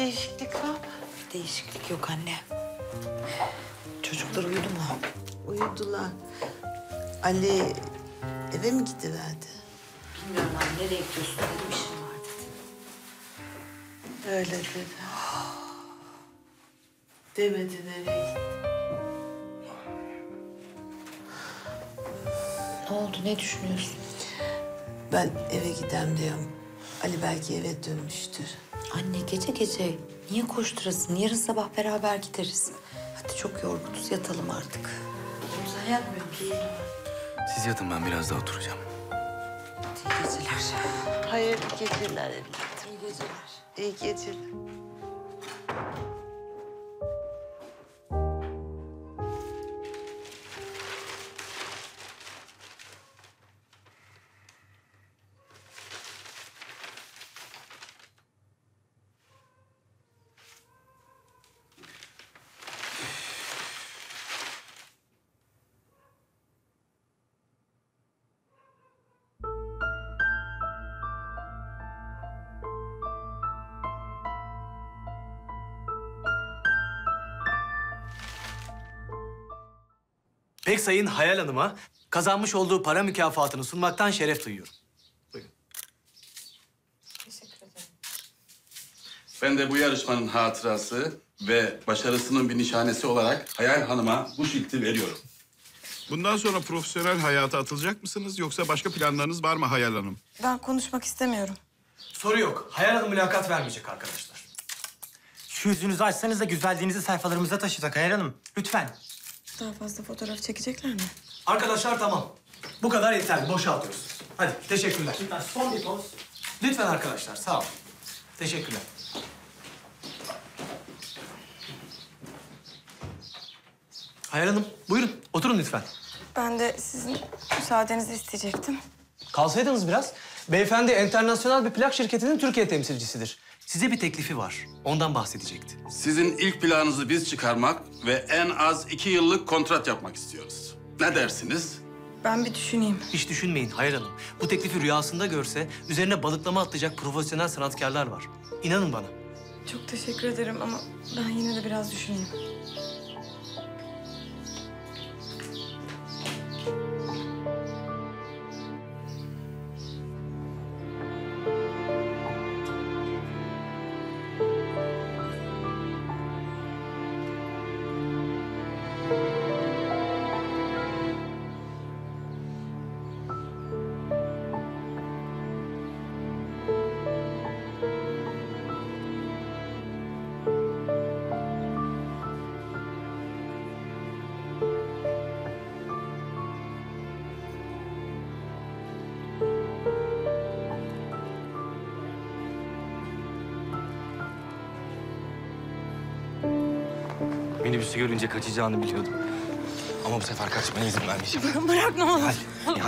değişiklik var? Bir değişiklik yok anne. Çocuklar uyudu mu? Uyudular. Ali eve mi gidiverdi? Bilmiyorum anne, nereye gidiyorsun dedim, işim var dedi. Öyle dedi. Demedi nereye gitti. Ne oldu, ne düşünüyorsun? Ben eve gidem diyorum. Ali belki eve dönmüştür. Anne gece gece niye koşturasın? Yarın sabah beraber gideriz. Hadi çok yorgunuz, yatalım artık. Sen yatmıyor musun? Siz yatın, ben biraz daha oturacağım. İyi geceler. Hayırlı geceler evladım. İyi geceler. İyi geceler. Pek Sayın Hayal Hanım'a kazanmış olduğu para mükafatını sunmaktan şeref duyuyorum. Buyurun. Teşekkür ederim. Ben de bu yarışmanın hatırası ve başarısının bir nişanesi olarak Hayal Hanım'a bu şilti veriyorum. Bundan sonra profesyonel hayata atılacak mısınız yoksa başka planlarınız var mı Hayal Hanım? Ben konuşmak istemiyorum. Soru yok. Hayal Hanım mülakat vermeyecek arkadaşlar. Şu yüzünüzü açsanız da güzelliğinizi sayfalarımıza taşısak Hayal Hanım. Lütfen. Daha fazla fotoğraf çekecekler mi? Arkadaşlar tamam. Bu kadar yeterli. Boşaltıyoruz. Hadi teşekkürler. Lütfen son bir poz. Lütfen arkadaşlar sağ olun. Teşekkürler. Hayal Hanım buyurun oturun lütfen. Ben de sizin müsaadenizi isteyecektim. Kalsaydınız biraz. Beyefendi internasyonel bir plak şirketinin Türkiye temsilcisidir. Size bir teklifi var. Ondan bahsedecekti. Sizin ilk planınızı biz çıkarmak ve en az 2 yıllık kontrat yapmak istiyoruz. Ne dersiniz? Ben bir düşüneyim. Hiç düşünmeyin Hayal Hanım. Bu teklifi rüyasında görse üzerine balıklama atlayacak profesyonel sanatkarlar var. İnanın bana. Çok teşekkür ederim ama ben yine de biraz düşüneyim. Minibüsü görünce kaçacağını biliyordum. Ama bu sefer kaçmaya izin vermeyeceğim. Bırak ne olur. Nihal.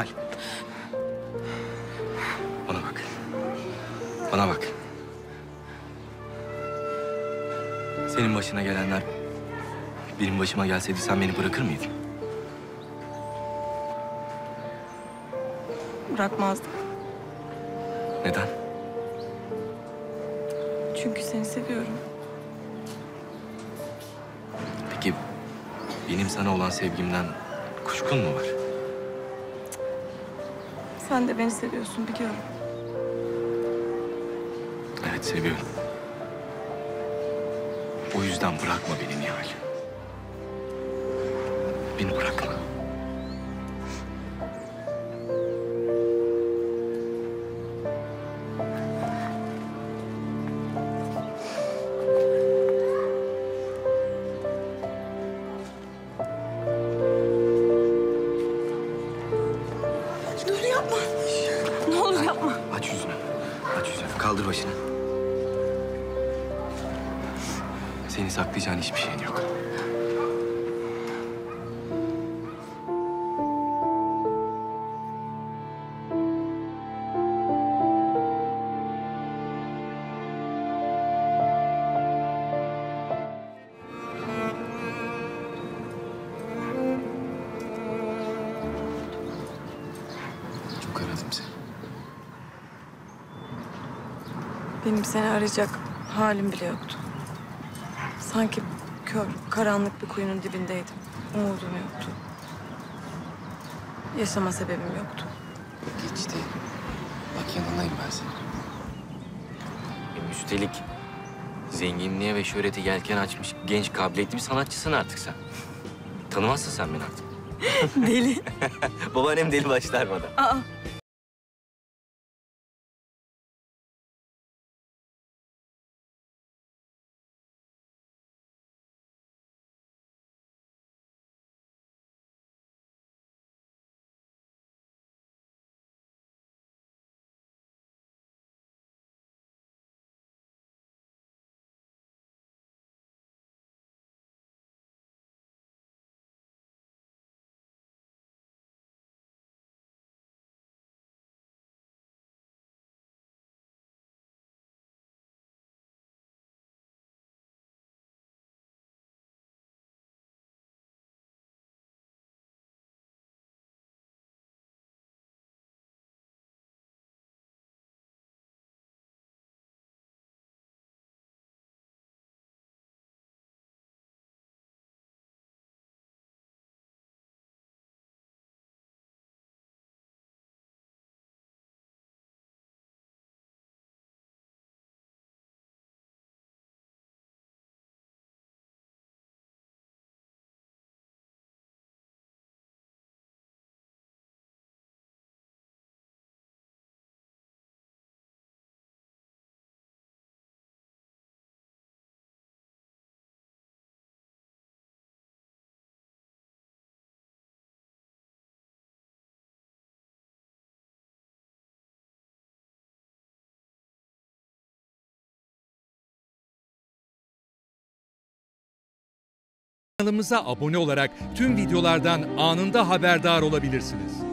Bana bak. Bana bak. Senin başına gelenler benim başıma gelseydi sen beni bırakır mıydın? Bırakmazdım. Neden? Çünkü seni seviyorum. Peki benim sana olan sevgimden kuşkun mu var? Sen de beni seviyorsun biliyorum. Evet seviyorum. O yüzden bırakma beni Nihal. Beni bırakma. Dur yapma. Ne olur yapma. Aç yüzünü. Aç yüzünü. Kaldır başını. Seni saklayacağın hiçbir şeyin yok. Çok aradım seni. Benim seni arayacak halim bile yoktu. Sanki kör, karanlık bir kuyunun dibindeydim. Umudum yoktu. Yaşama sebebim yoktu. Geçti. Bak yanındayım ben senin. Üstelik zenginliğe ve şöhrete yelken açmış genç kabiliyetli bir sanatçısın artık sen. Tanımazsın sen beni artık. Deli. Babaannem deli başlarmadan. Aa, Kanalımıza abone olarak tüm videolardan anında haberdar olabilirsiniz.